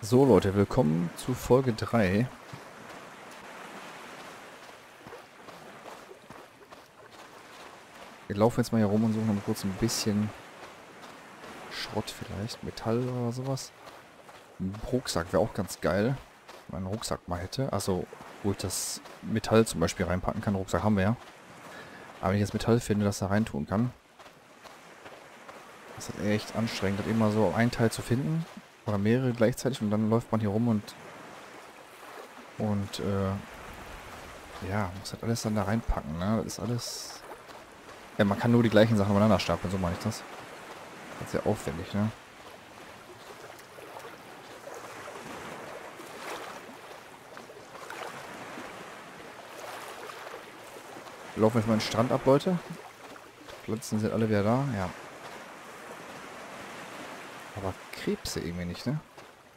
So Leute, willkommen zu Folge 3. Wir laufen jetzt mal hier rum und suchen mal kurz ein bisschen Schrott vielleicht. Metall oder sowas. Ein Rucksack wäre auch ganz geil, wenn man einen Rucksack mal hätte. Also, wo ich das Metall zum Beispiel reinpacken kann. Rucksack haben wir ja. Aber wenn ich jetzt Metall finde, das da reintun kann. Das ist echt anstrengend, das immer so ein Teil zu finden. Oder mehrere gleichzeitig und dann läuft man hier rum und ja, muss halt alles dann da reinpacken, ne? Das ist alles... Ja, man kann nur die gleichen Sachen übereinander stapeln, so meine ich das. Das ist sehr aufwendig, ne? Wir laufen jetzt mal den Strand ab, Leute. Die Pflanzen sind alle wieder da, ja. Aber Krebse irgendwie nicht, ne?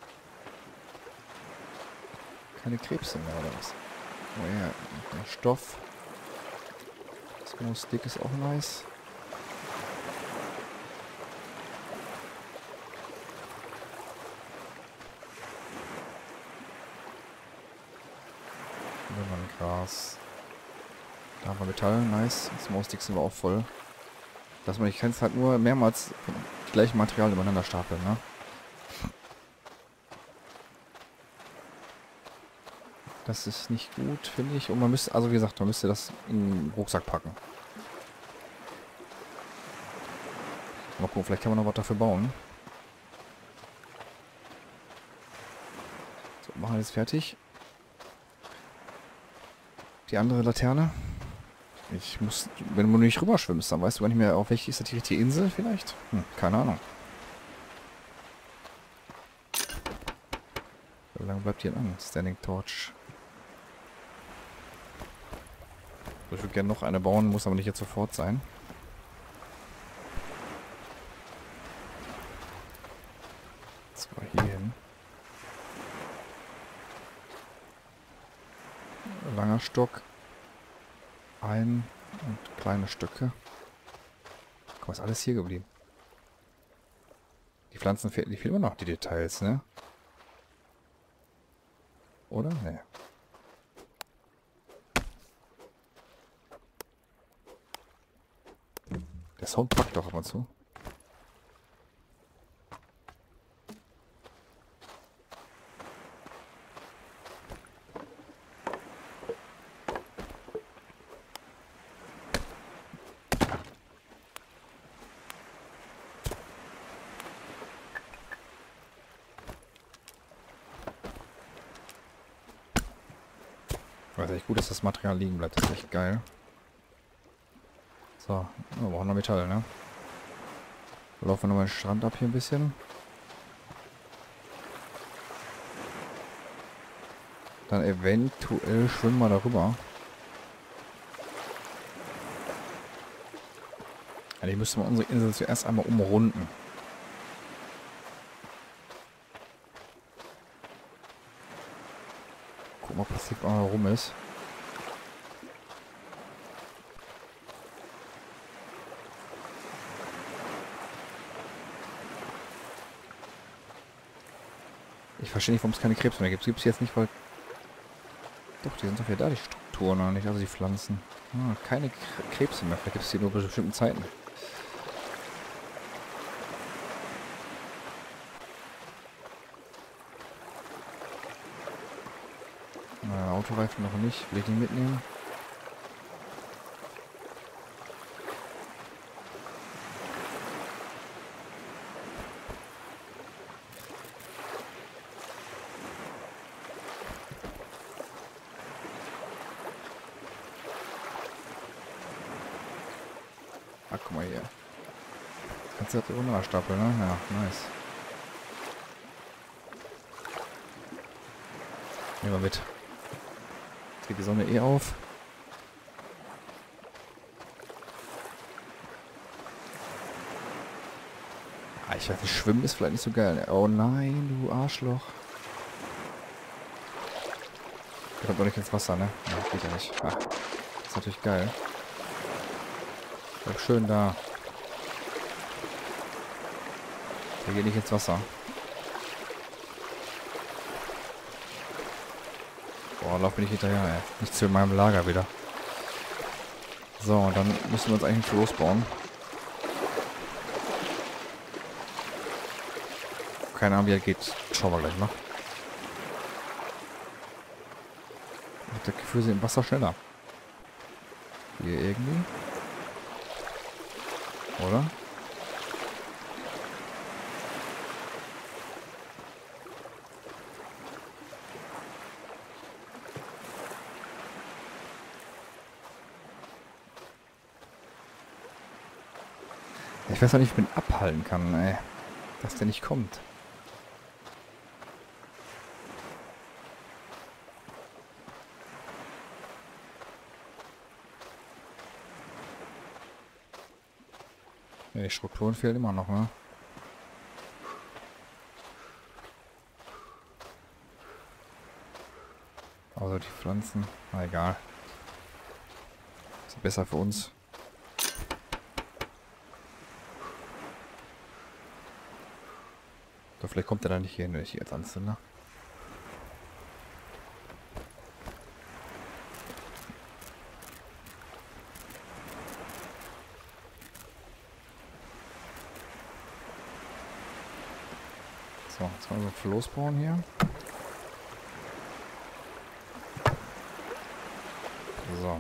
Keine Krebse mehr, oder was? Oh ja, der Stoff. Das Stick ist auch nice. Gras. Da haben wir Metall, nice. Sticks sind wir auch voll. Ich kann es halt nur mehrmals die gleichen Materialien übereinander stapeln, ne? Das ist nicht gut, finde ich. Und man müsste, also wie gesagt, man müsste das in den Rucksack packen. Mal gucken, vielleicht kann man noch was dafür bauen. So, machen wir jetzt fertig. Die andere Laterne. Ich muss, wenn du nicht rüberschwimmst, dann weißt du gar nicht mehr, auf welche ist das die richtige Insel vielleicht? Keine Ahnung. Wie lange bleibt hier an? Standing Torch. Ich würde gerne noch eine bauen, muss aber nicht jetzt sofort sein. Das war hier hin. Langer Stock. Und kleine Stücke. Guck mal, ist alles hier geblieben. Die Pflanzen fehlen, die fehlen immer noch die Details, ne? Oder? Ne. Der Sound packt doch ab und zu. Das ist echt gut, dass das Material liegen bleibt. Das ist echt geil. So, wir brauchen noch Metall, ne? Wir laufen nochmal den Strand ab hier ein bisschen. Dann eventuell schwimmen wir darüber. Eigentlich müssten wir unsere Insel zuerst einmal umrunden. Guck mal, was hier rum ist. Ich verstehe nicht, warum es keine Krebse mehr gibt. Es gibt es jetzt nicht, weil... Doch, die sind doch wieder da, die Strukturen, oder nicht? Also die Pflanzen. Ah, keine Krebse mehr. Vielleicht gibt es die nur bei bestimmten Zeiten. Autoreifen noch nicht. Will ich den mitnehmen? Ah, guck mal hier. Kannst du das runter stapeln, ne? Ja, nice. Nehmen wir mit. Jetzt geht die Sonne eh auf. Ah, ich weiß nicht, Schwimmen ist vielleicht nicht so geil. Oh nein, du Arschloch. Der kommt doch nicht ins Wasser, ne? Ja, geht ja nicht. Ach, das ist natürlich geil. Bleib schön da. Der geht nicht ins Wasser. Boah, lauf bin ich hinterher, ey. Nicht zu meinem Lager wieder. So, und dann müssen wir uns eigentlich ein Floß bauen. Keine Ahnung, wie er geht. Schauen wir gleich mal. Ich hab das Gefühl, sie im Wasser schneller. Hier irgendwie. Oder? Ich weiß auch nicht, wie ich ihn abhalten kann, ey. Dass der nicht kommt. Ja, die Strukturen fehlen immer noch, ne? Also die Pflanzen, na egal. Ist besser für uns. Doch vielleicht kommt er da nicht hin, wenn ich jetzt anzünde. So, jetzt wollen wir so ein Floß bauen hier. So.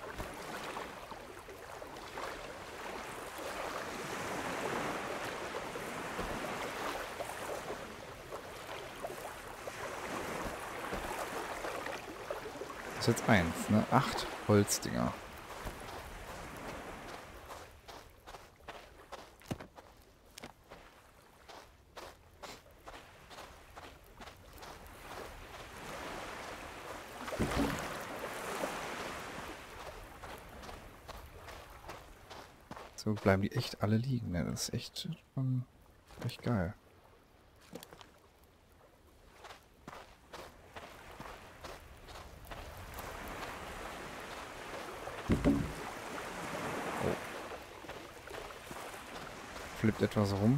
Das ist jetzt 1, ne? 8 Holzdinger. So bleiben die echt alle liegen, ne? Das ist echt, echt geil. Oh. Flippt etwas rum.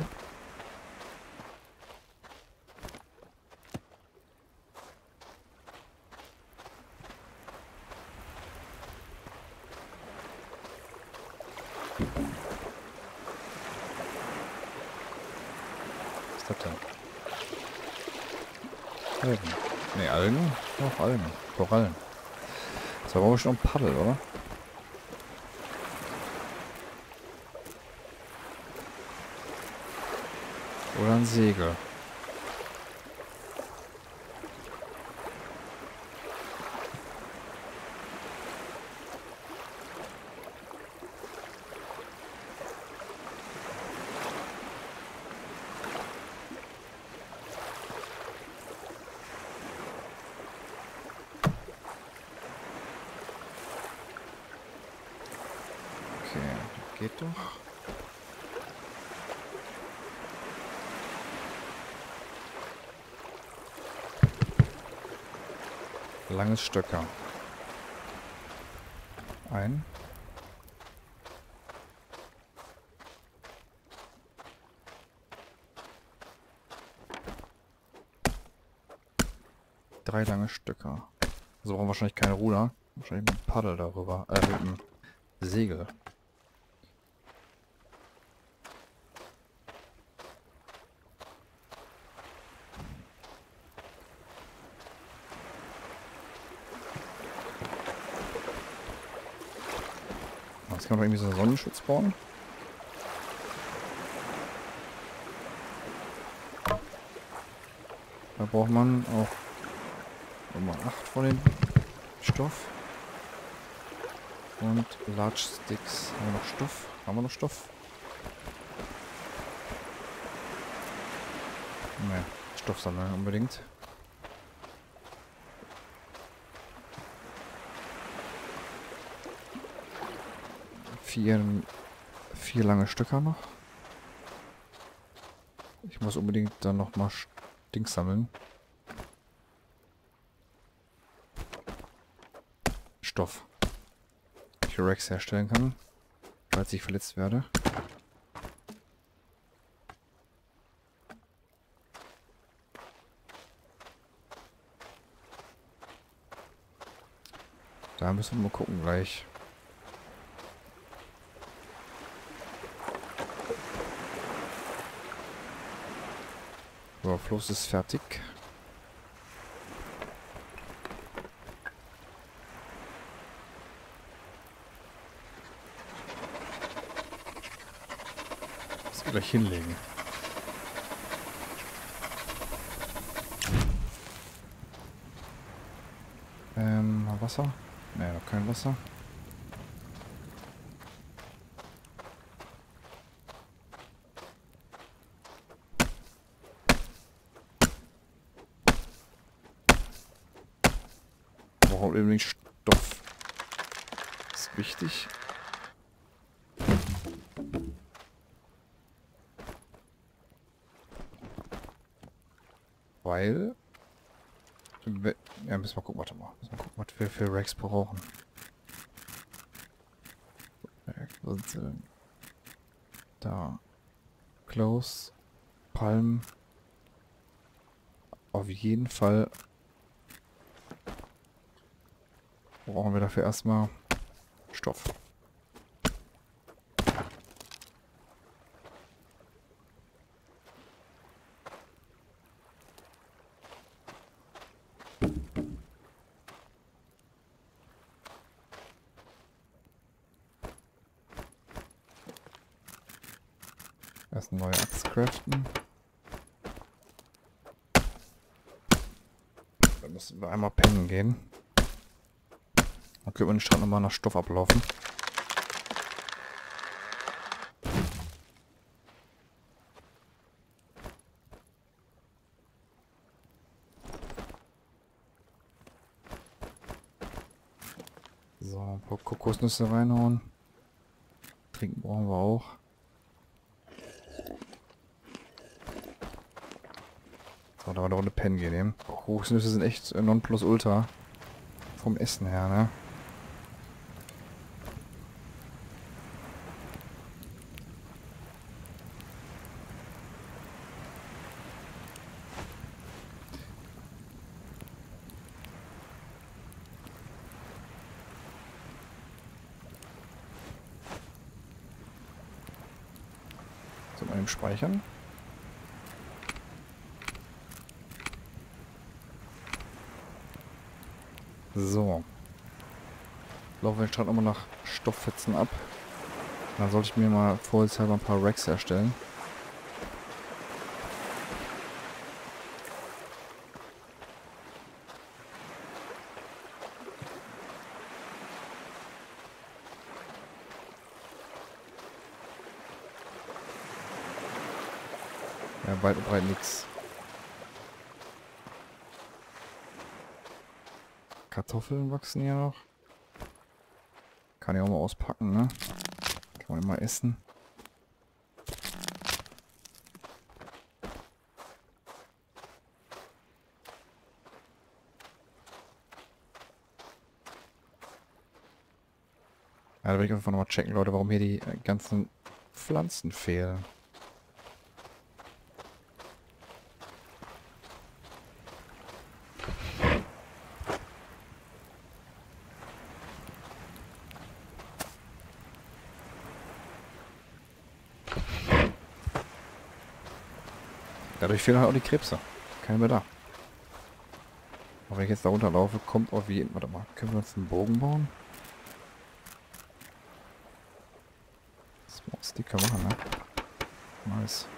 Was ist das denn? Algen. Ne, Algen? Auch Algen. Korallen. Das war aber schon ein Paddel, oder? Oder ein Segel. Okay, geht doch. Langes Stöcker. Ein. Drei lange Stöcker. Also brauchen wir wahrscheinlich keine Ruder. Wahrscheinlich mit einem Paddel darüber. Mit einem Segel. Jetzt kann man irgendwie so einen Sonnenschutz bauen. Da braucht man auch Nummer 8 von dem Stoff. Und Large Sticks. Haben wir noch Stoff? Haben wir noch Stoff? Ne, Stoff sammeln unbedingt. Vier lange Stöcker noch. Ich muss unbedingt dann noch mal Dings sammeln. Stoff. Ich Rex herstellen kann, falls ich verletzt werde. Da müssen wir mal gucken gleich. So, Floß ist fertig. Das gleich hinlegen. Wasser? Ne, noch kein Wasser. Brauchen unbedingt Stoff. Das ist wichtig. Weil... Ja, müssen wir gucken, warte mal. Müssen wir gucken, was wir für Racks brauchen. Wo sind sie denn? Da. Close. Palm. Auf jeden Fall brauchen wir dafür erstmal Stoff. Erst eine neue Axt craften. Dann müssen wir einmal pennen gehen. Dann können wir den Strand nochmal nach Stoff ablaufen. So, ein paar Kokosnüsse reinhauen. Trinken brauchen wir auch. So, da war eine Runde pennen gehen nehmen. Kokosnüsse sind echt Nonplusultra. Vom Essen her, ne? So, mal eben speichern. So. Laufen wir den Strand nochmal nach Stofffetzen ab. Dann sollte ich mir mal vorher ein paar Racks herstellen. Ja, weit und breit nichts. Kartoffeln wachsen hier noch. Kann ich auch mal auspacken, ne? Kann man immer essen. Ja, da will ich einfach nochmal checken, Leute, warum hier die ganzen Pflanzen fehlen. Dadurch fehlen halt auch die Krebse. Keine mehr da. Aber wenn ich jetzt da runterlaufe, kommt auf jeden... Warte mal, können wir uns einen Bogen bauen? Small Sticker machen, ne? Nice.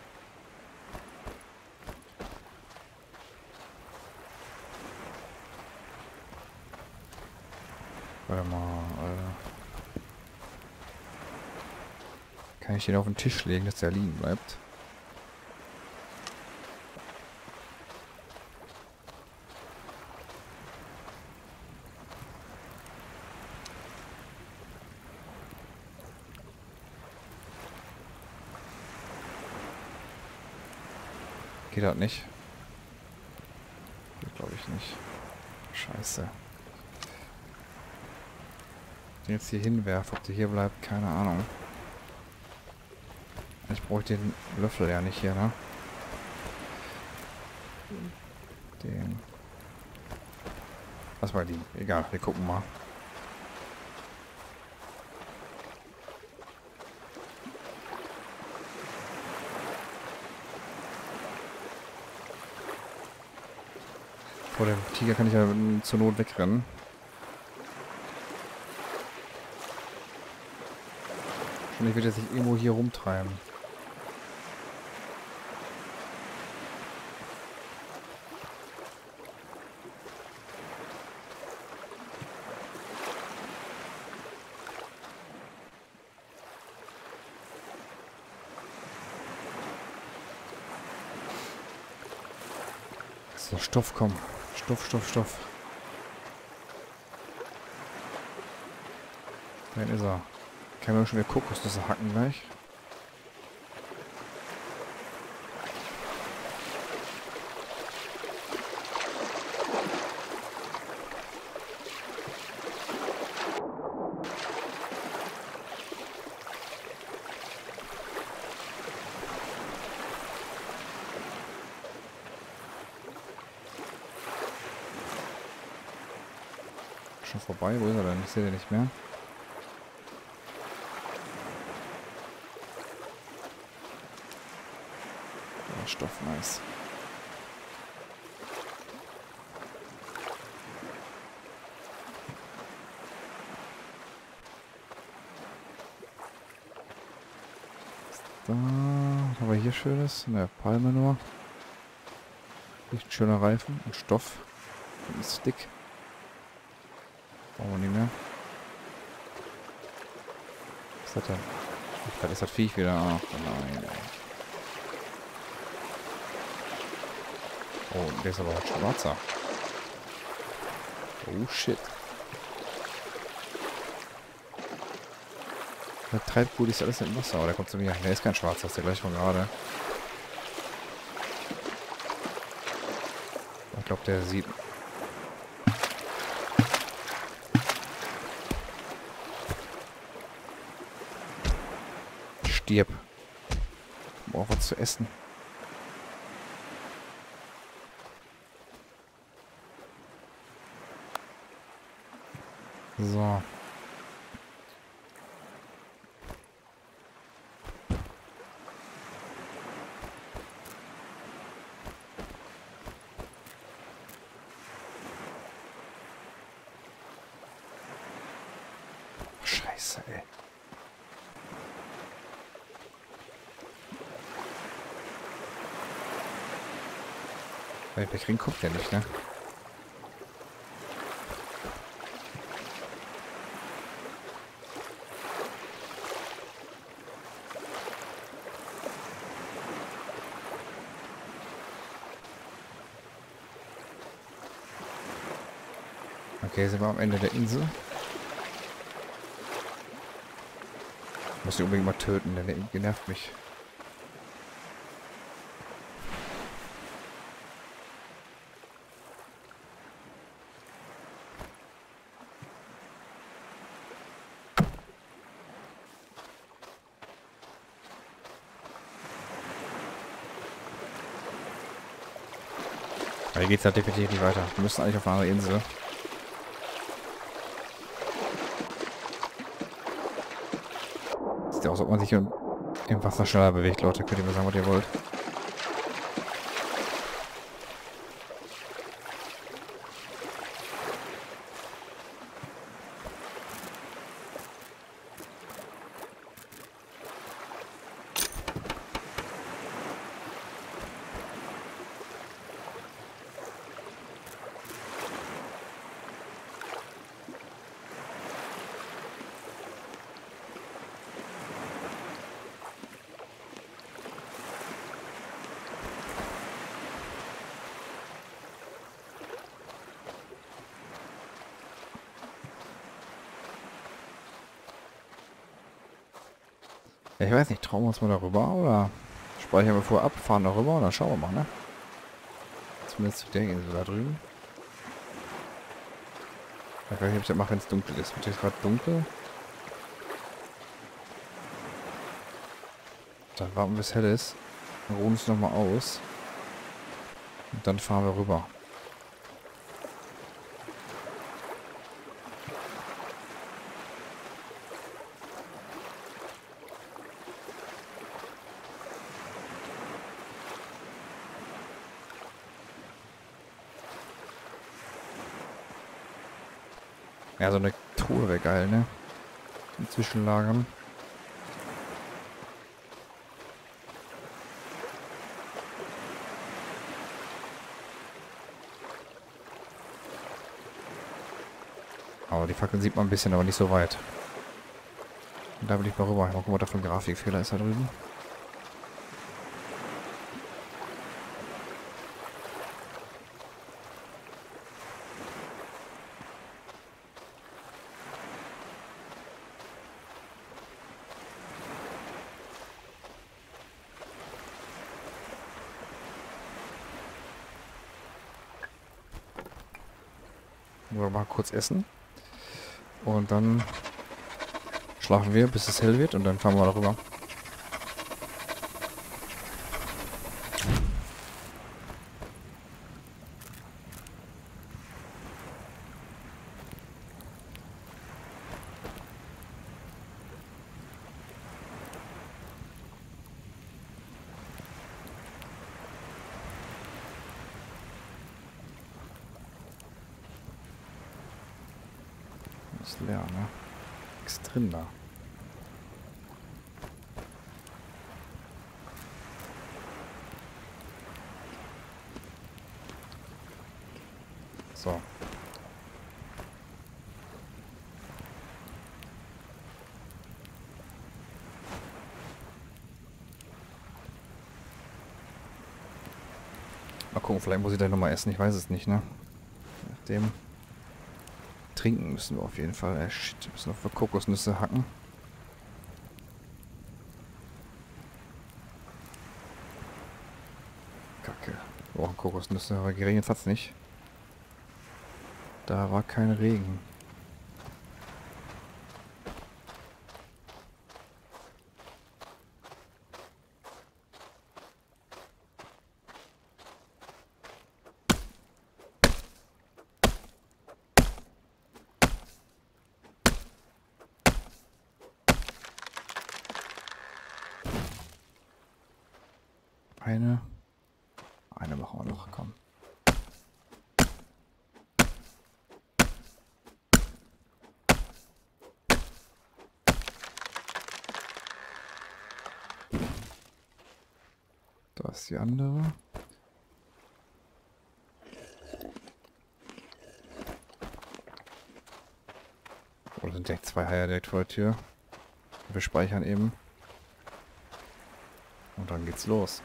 Warte mal, kann ich den auf den Tisch legen, dass der liegen bleibt? Geht das nicht? Geht glaube ich nicht. Scheiße. Den jetzt hier hinwerfe, ob der hier bleibt, keine Ahnung. Ich brauche den Löffel ja nicht hier, ne? Den. Lass mal liegen. Egal, wir gucken mal. Vor dem Tiger kann ich ja zur Not wegrennen. Und ich werde sich irgendwo hier rumtreiben. So, Stoff, komm. Stoff, Stoff, Stoff. Da ist er. Kann man schon wieder Kokosnüsse hacken gleich. Schon vorbei? Wo ist er denn? Ich sehe den nicht mehr. Ja, Stoff, nice. Da haben wir hier Schönes. Eine Palme nur. Richtig schöner Reifen und Stoff. Und ein Stick. Brauchen wir nicht mehr. Was hat er? Ach, da ist das Viech wieder. Ach nein, ey. Oh, der ist aber ein schwarzer. Oh shit. Der treibt gut, ist alles im Wasser. Aber der kommt zu mir. Der ist kein schwarzer, das ist der gleich von gerade. Ich glaube, der sieht... Stirb. Ich brauche was zu essen. So. Scheiße, ey. Der Ring guckt ja nicht, ne? Okay, sind wir am Ende der Insel. Muss ich unbedingt mal töten, denn der nervt mich. Aber hier geht's halt definitiv nicht weiter. Wir müssen eigentlich auf eine andere Insel. Sieht aus, als ob man sich im Wasser schneller bewegt, Leute. Könnt ihr mir sagen, was ihr wollt. Ja, ich weiß nicht, trauen wir uns mal darüber oder speichern wir vorher ab, fahren darüber und dann schauen wir mal, ne? Zumindest zu der Insel da drüben. Ich weiß nicht, ob ich das mache, wenn es dunkel ist. Wird jetzt gerade dunkel. Dann warten wir, bis hell ist. Dann ruhen uns nochmal aus. Und dann fahren wir rüber. Ja, so eine Truhe wäre geil, ne? Zum Zwischenlagern. Aber die Fackeln sieht man ein bisschen, aber nicht so weit. Und da will ich mal rüber. Mal gucken, was da für ein Grafikfehler ist da drüben. Nur mal kurz essen. Und dann schlafen wir, bis es hell wird. Und dann fahren wir darüber. Ist leer, ne? Nichts drin da. So. Mal gucken, vielleicht muss ich gleich nochmal essen. Ich weiß es nicht, ne? Nachdem. Trinken müssen wir auf jeden Fall. Shit, wir müssen noch für Kokosnüsse hacken. Kacke. Wir brauchen Kokosnüsse, aber geregnet hat es nicht. Da war kein Regen. Eine machen wir noch, komm. Da ist die andere. Oder sind direkt zwei Haie direkt vor der Tür. Wir speichern eben. Und dann geht's los.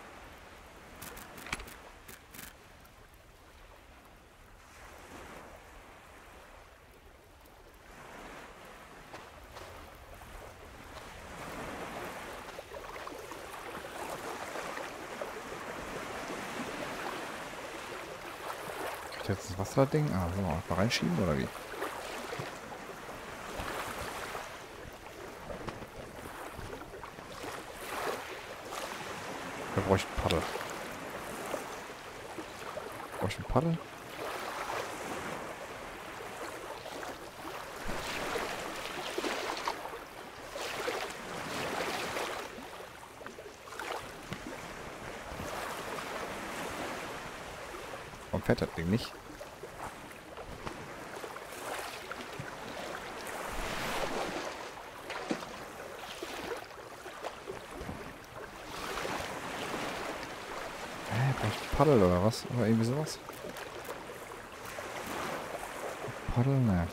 Jetzt das Wasserding? Ah, wollen wir auch mal reinschieben oder wie? Da brauche ich ein Paddel. Brauche ich ein Paddel? Warum fährt das Ding nicht? Brauche ich ein Paddel oder was? Oder irgendwie sowas? Paddel? Ne.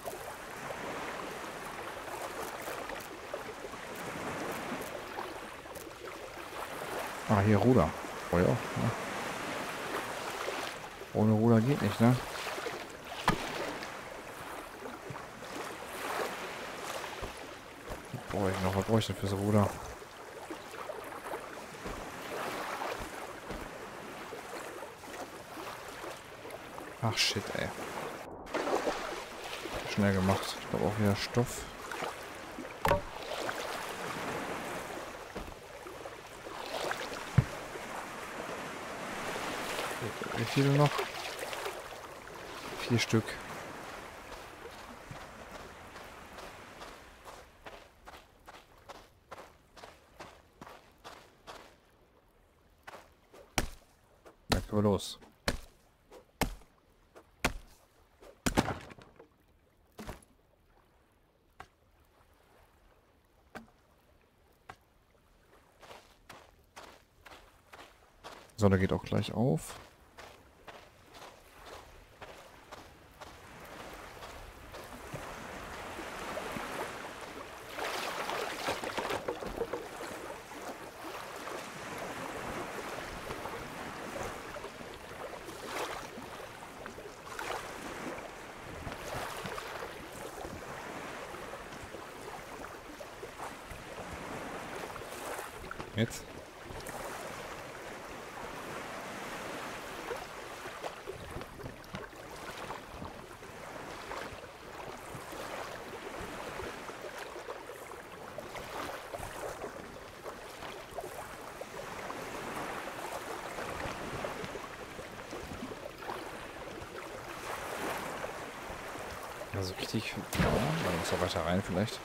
Ah, hier Ruder. Oh ja. Ja. Ohne Ruder geht nicht, ne? Was brauche ich noch? Was brauche ich denn fürs Ruder? Ach shit, ey. Schnell gemacht. Ich glaube auch wieder Stoff. Wie viele noch? 4 Stück. Dann können wir los. Sonne geht auch gleich auf. Jetzt. Also richtig. Ja, dann muss er weiter rein vielleicht.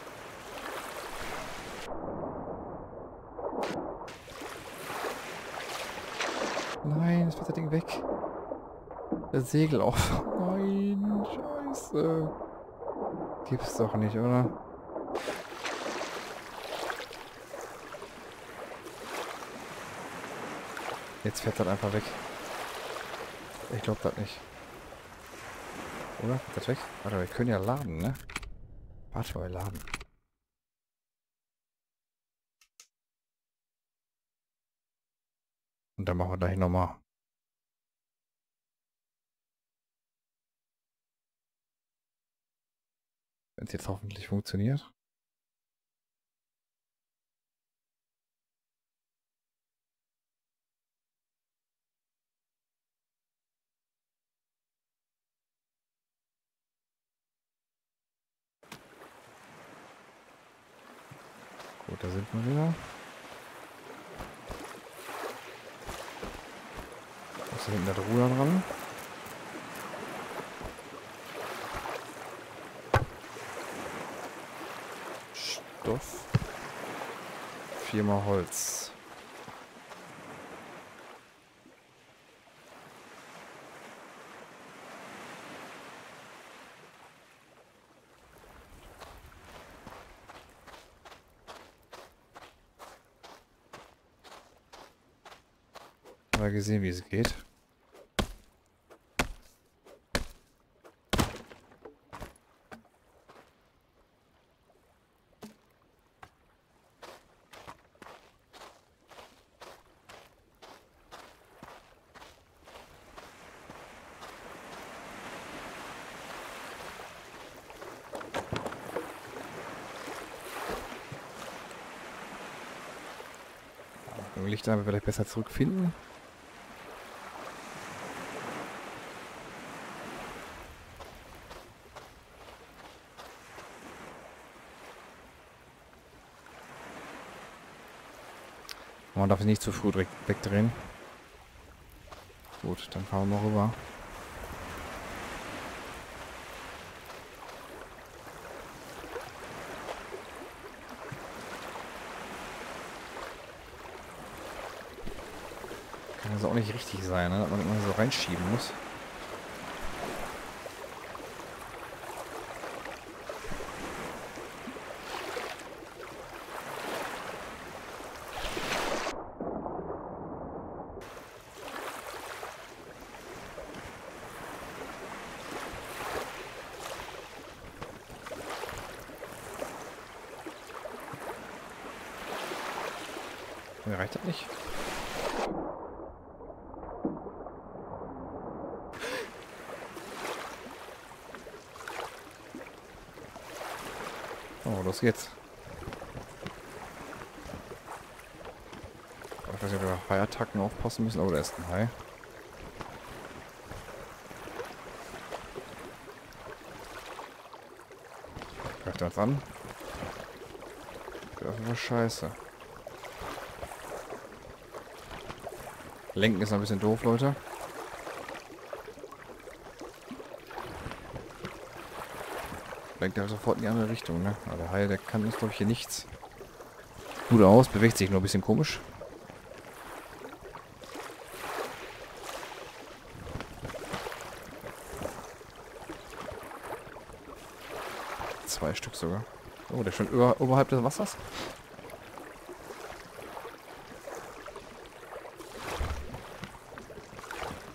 Nein, jetzt wird das Ding weg. Das Segel auf. Nein, scheiße. Gibt's doch nicht, oder? Jetzt fährt das einfach weg. Ich glaube das nicht. Oder? Fährt das weg? Warte, wir können ja laden, ne? Warte mal, laden. Und dann machen wir gleich nochmal. Wenn es jetzt hoffentlich funktioniert. Gut, da sind wir wieder. Ist da hinten das Ruder dran? Stoff. 4 Holz. Mal gesehen, wie es geht. Licht aber vielleicht besser zurückfinden. Man darf es nicht zu früh direkt wegdrehen. Gut, dann fahren wir mal rüber. Kann das auch nicht richtig sein, ne? Dass man immer so reinschieben muss. Mir reicht das nicht. Oh, los geht's. Ich weiß nicht, ob wir auf Haiattacken aufpassen müssen, aber da ist ein Hai. Greift er uns an? Geht auf jeden Fall scheiße. Lenken ist noch ein bisschen doof, Leute. Lenkt er sofort in die andere Richtung, ne? Aber der Hai, der kann uns, glaube ich, hier nichts. Gut aus, bewegt sich nur ein bisschen komisch. Zwei Stück sogar. Oh, der ist schon oberhalb des Wassers.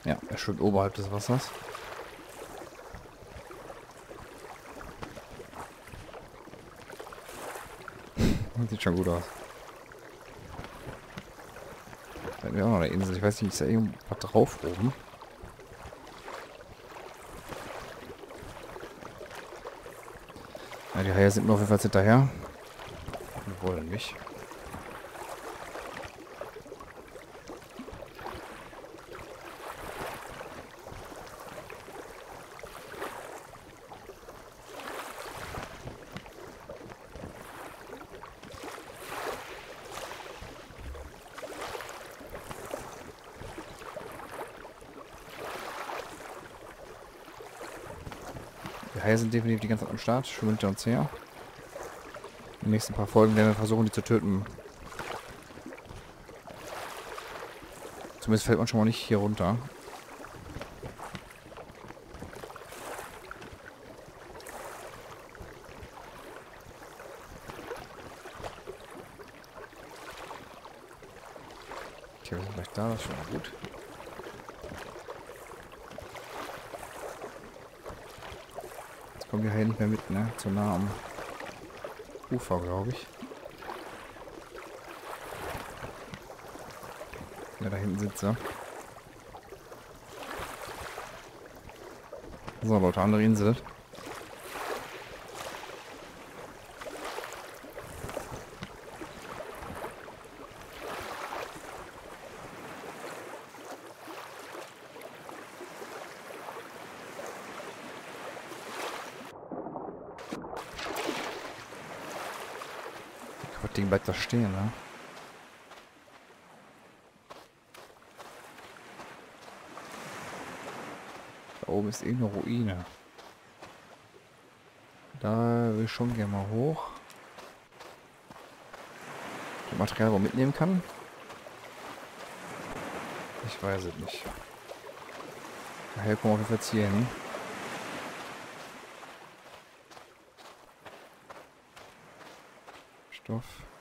Ja, er schwimmt oberhalb des Wassers. Das sieht schon gut aus. Da hätten wir auch noch eine Insel. Ich weiß nicht, ist da irgendwas drauf oben? Ja, die Haie sind mir auf jeden Fall hinterher. Die wollen mich. Die Haie sind definitiv die ganze Zeit am Start, schwimmen hinter uns her. In den nächsten paar Folgen werden wir versuchen, die zu töten. Zumindest fällt man schon mal nicht hier runter. Okay, wir sind gleich da, das ist schon mal gut. Jetzt kommen wir hier nicht mehr mit, ne? Zu nah am Ufer, glaube ich. Ja, da hinten sind sie. So, Leute, andere Insel. Das Ding bleibt da stehen, ne? Da oben ist irgendeine Ruine. Da will ich schon gerne mal hoch. Das Material, wo man mitnehmen kann? Ich weiß es nicht. Daher kommen wir auf jeden Fall jetzt hier hin. Stoff.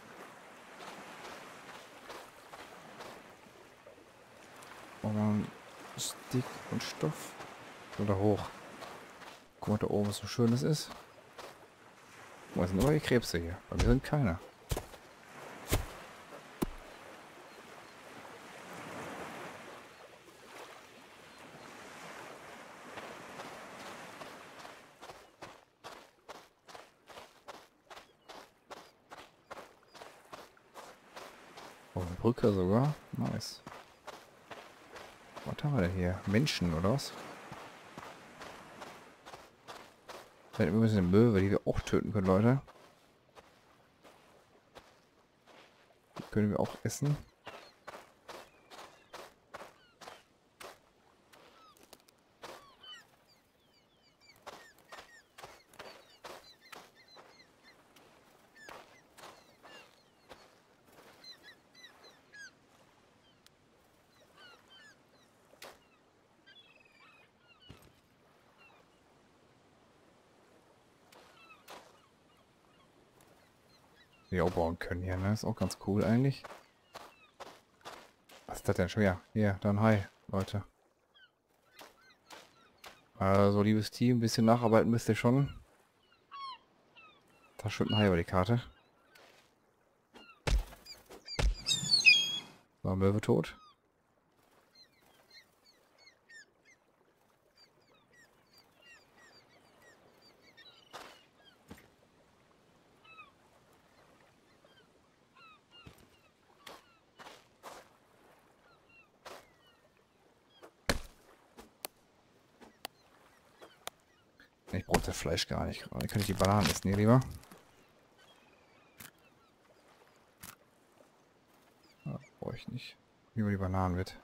Organ, Stick und Stoff. Oder hoch. Guck mal da oben, was so schön es ist. Guck mal, es sind neue Krebse hier. Bei mir sind keine. Oh, eine Brücke sogar. Nice. Was haben wir denn hier? Menschen oder was? Da hinten übrigens eine Möwe, die wir auch töten können, Leute. Die können wir auch essen. Die auch bauen können hier, ne? Ist auch ganz cool eigentlich. Was ist das denn schon? Ja, hier, dann hi, Leute. Also, liebes Team, ein bisschen nacharbeiten müsst ihr schon. Da schwimmt ein Hai über die Karte. So, Möwe tot. Ich brauche das Fleisch gar nicht gerade. Kann ich die Bananen essen hier lieber? Ja, brauche ich nicht. Lieber die Bananen mit.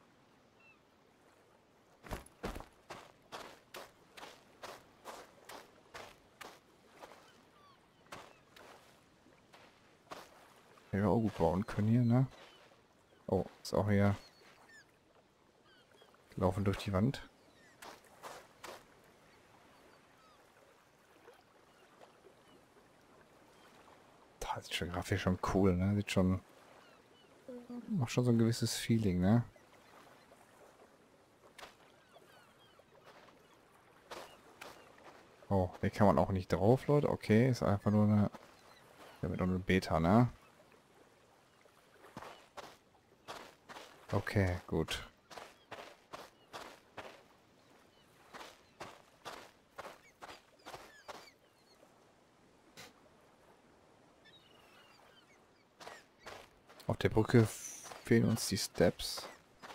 Hätte wir auch gut bauen können hier, ne? Oh, ist auch hier. Laufen durch die Wand. Das ist schon grafisch schon cool, ne? Sieht schon. Macht schon so ein gewisses Feeling, ne? Hier kann man auch nicht drauf, Leute. Okay, ist einfach nur eine... Ja, mit eine Beta, ne? Okay, gut. Auf der Brücke fehlen uns die Steps.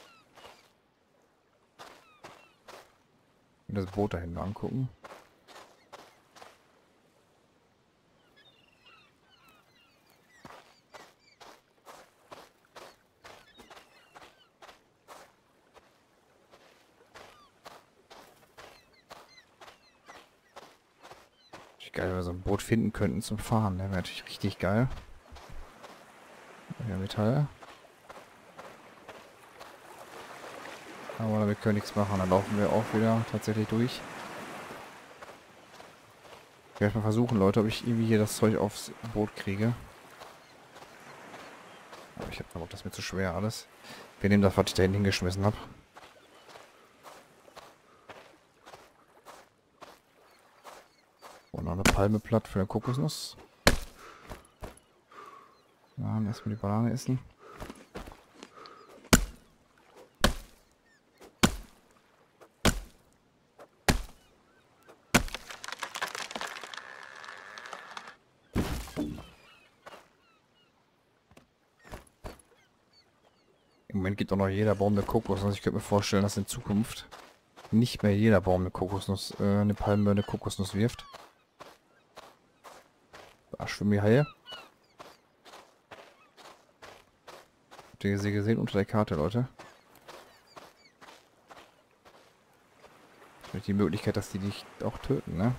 Und das Boot da hinten angucken. Geil, wenn wir so ein Boot finden könnten zum Fahren. Ne? Wäre natürlich richtig geil. Ja, Metall. Aber damit können wir nichts machen. Dann laufen wir auch wieder tatsächlich durch. Ich werde mal versuchen, Leute, ob ich irgendwie hier das Zeug aufs Boot kriege. Aber ich habe das ist mir zu schwer alles. Wir nehmen das, was ich da hinten hingeschmissen habe. Und noch eine Palme platt für eine Kokosnuss. Dann erstmal die Banane essen. Im Moment gibt auch noch jeder Baum eine Kokosnuss. Ich könnte mir vorstellen, dass in Zukunft nicht mehr jeder Baum eine Kokosnuss, eine Palme eine Kokosnuss wirft. Da schwimmen die Haie. Habt ihr sie gesehen unter der Karte, Leute? Mit die Möglichkeit, dass die dich auch töten, ne?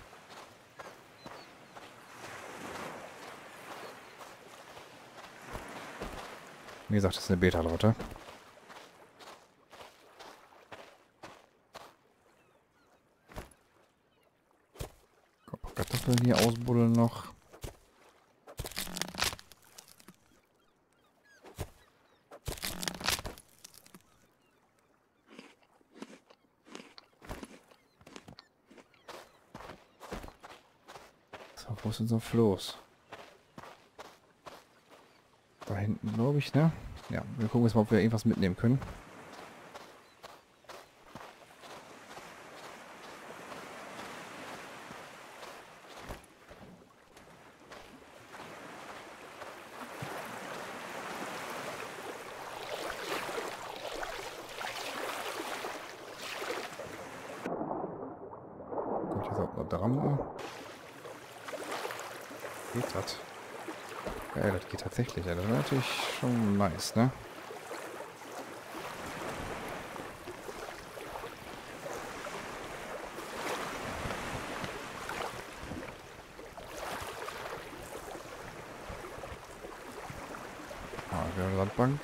Wie gesagt, das ist eine Beta, Leute. Kartoffeln hier ausbuddeln noch. So, wo ist unser Floß? Da hinten, glaube ich, ne? Ja, wir gucken jetzt mal, ob wir irgendwas mitnehmen können. Kommt jetzt auch mal dran. Geht das? Ja, das geht tatsächlich. Ja, das wäre natürlich schon nice, ne? Ah, wir haben eine Landbank.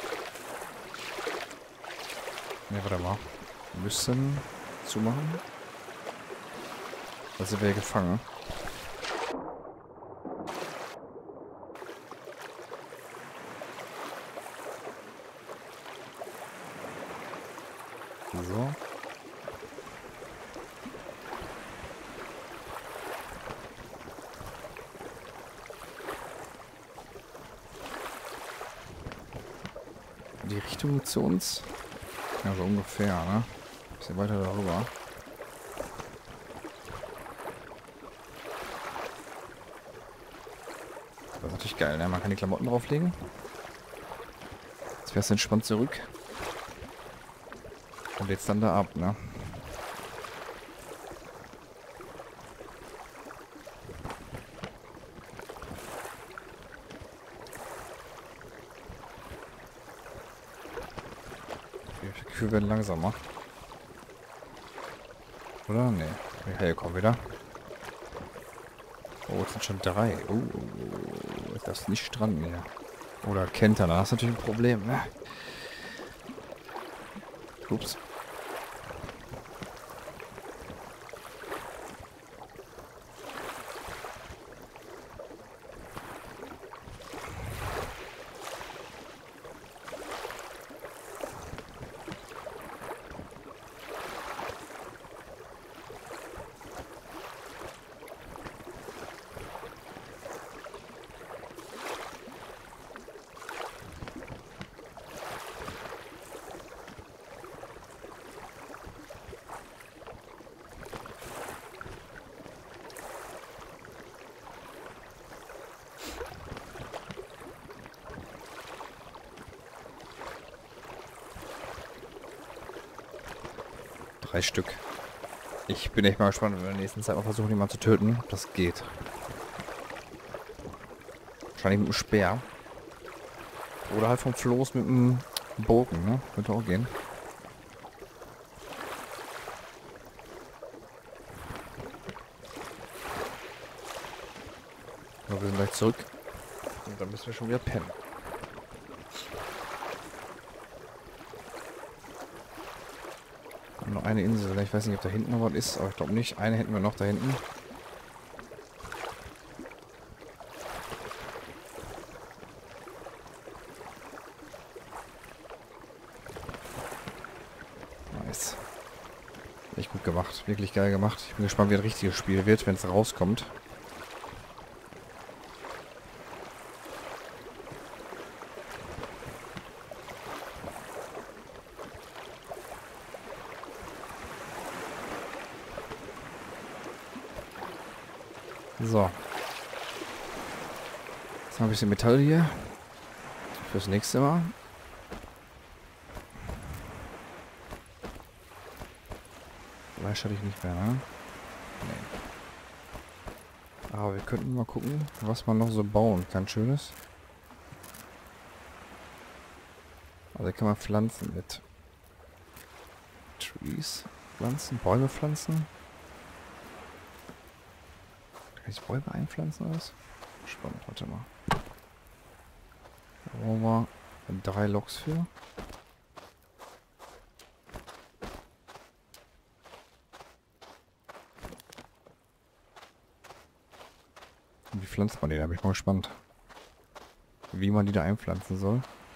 Ne, warte mal. Wir müssen zumachen. Da sind wir gefangen. So. Die Richtung zu uns? Ja, so ungefähr, ne? Bisschen weiter darüber. Das ist natürlich geil, ne? Man kann die Klamotten drauflegen. Jetzt fährst du entspannt zurück. Und jetzt dann da ab, ne? Die Kühe werden langsamer. Oder? Ne. Die Haie kommen wieder. Oh, es sind schon 3. Das ist nicht stranden hier. Oder Kentern, da hast du natürlich ein Problem, ne? Ups. 3 Stück. Ich bin echt mal gespannt, wenn wir in der nächsten Zeit mal versuchen, jemanden zu töten. Das geht. Wahrscheinlich mit dem Speer. Oder halt vom Floß mit dem Bogen, ne? Könnte auch gehen. Aber wir sind gleich zurück. Und dann müssen wir schon wieder pennen. Noch eine Insel. Ich weiß nicht, ob da hinten noch was ist, aber ich glaube nicht. Eine hätten wir noch da hinten. Nice. Echt gut gemacht. Wirklich geil gemacht. Ich bin gespannt, wie ein richtiges Spiel wird, wenn es rauskommt. So. Jetzt haben wir ein bisschen Metall hier. Fürs nächste Mal. Fleisch hatte ich nicht mehr, ne? Nee. Aber wir könnten mal gucken, was man noch so bauen kann. Schönes. Also hier kann man pflanzen mit Trees pflanzen, Bäume pflanzen. Kann ich Bäume einpflanzen oder was? Spannend, warte mal. Da brauchen wir 3 Loks für. Und wie pflanzt man die? Da bin ich mal gespannt. Wie man die da einpflanzen soll.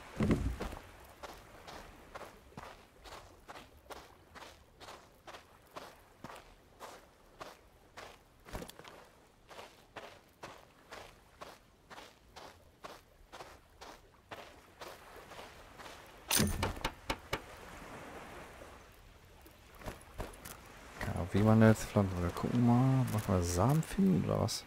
Wie man da jetzt pflanzen. Wir gucken mal, machen wir Samen finden oder was?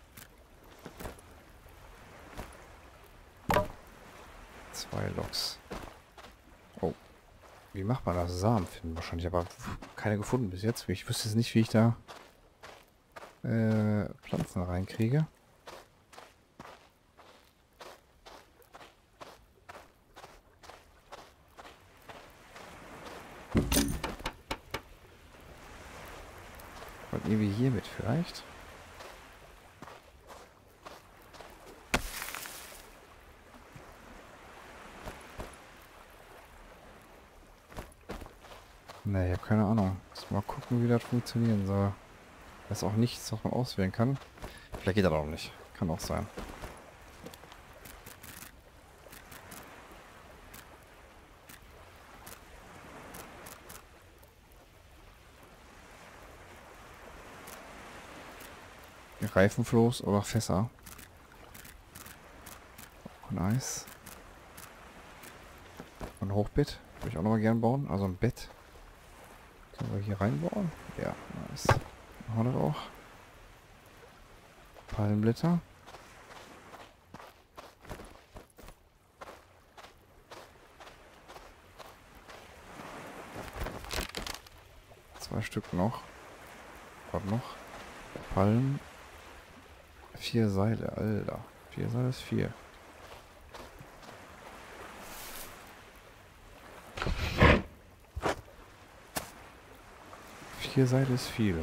Zwei Loks. Oh. Wie macht man das? Samen finden wahrscheinlich, aber keine gefunden bis jetzt. Ich wüsste jetzt nicht, wie ich da Pflanzen reinkriege. Und irgendwie hiermit vielleicht. Nee, ich habe keine Ahnung. Mal gucken, wie das funktionieren soll. Das ist auch nichts, was man auswählen kann. Vielleicht geht das auch nicht. Kann auch sein. Reifenfloß oder Fässer. Oh, nice. Ein Hochbett. Würde ich auch noch mal gern bauen. Also ein Bett. Können wir hier reinbauen? Ja, nice. Machen wir das auch. Palmenblätter. Zwei Stück noch. Was noch? Palmen. 4 Seile, Alter. 4 Seile ist 4. Vier Seile ist viel.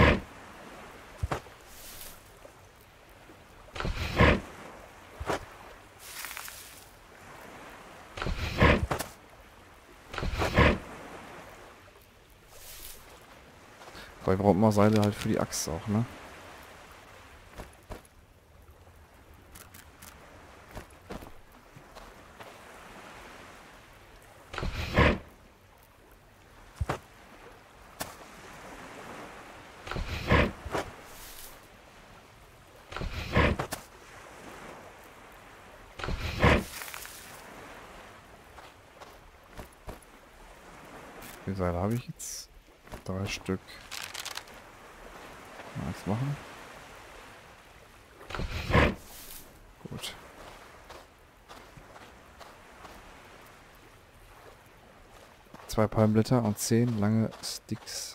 Weil braucht man Seile halt für die Axt auch, ne? Wie viele Seile habe ich jetzt? 3 Stück. Mal eins machen. Gut. 2 Palmblätter und 10 lange Sticks.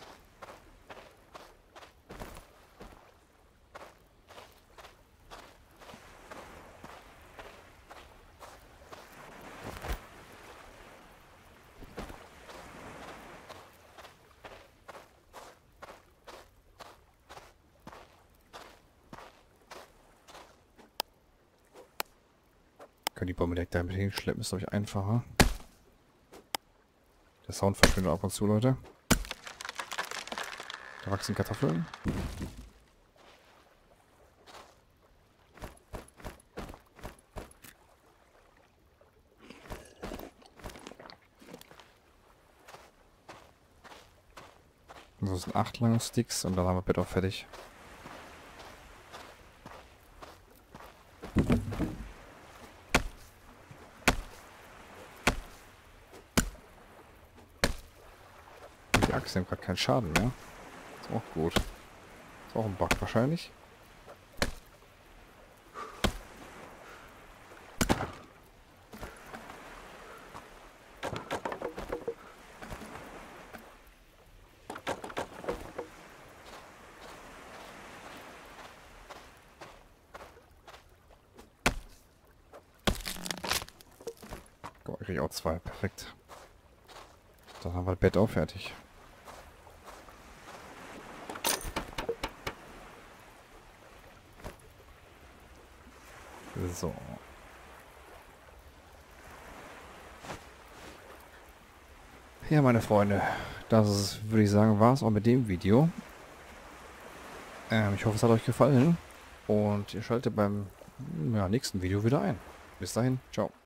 Können die Bäume direkt damit hinschleppen, ist glaube ich einfacher. Der Sound verschwindet ab und zu, Leute. Da wachsen Kartoffeln. So sind 8 lange Sticks und dann haben wir Bett auch fertig. Die Axt nimmt gerade keinen Schaden mehr. Ist auch gut. Ist auch ein Bug wahrscheinlich. Oh, ich krieg auch 2. Perfekt. Dann haben wir das Bett auch fertig. So. Ja, meine Freunde, das ist, würde ich sagen, war es auch mit dem Video. Ich hoffe, es hat euch gefallen und ihr schaltet beim nächsten Video wieder ein. Bis dahin, ciao.